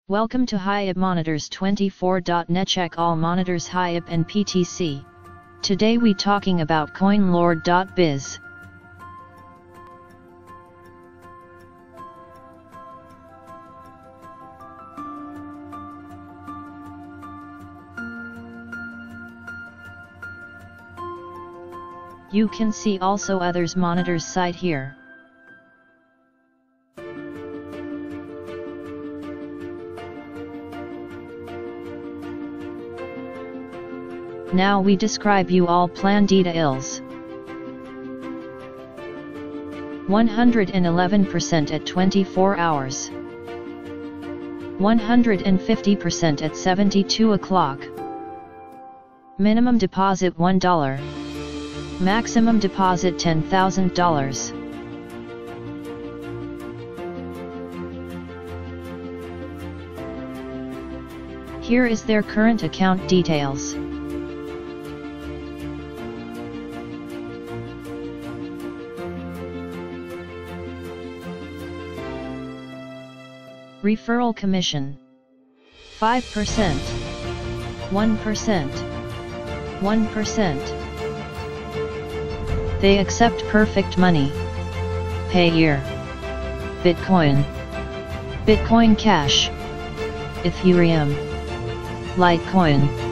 Welcome to Hyip Monitors 24.net. Check all monitors Hyip and PTC. Today we talking about coinlord.biz. You can see also others monitors site here. Now we describe you all plan details. 111% at 24 hours. 150% at 72 o'clock. Minimum deposit $1. Maximum deposit $10,000. Here is their current account details. Referral commission 5%, 1%, 1%. They accept perfect money, Payeer, Bitcoin, Bitcoin Cash, Ethereum, Litecoin.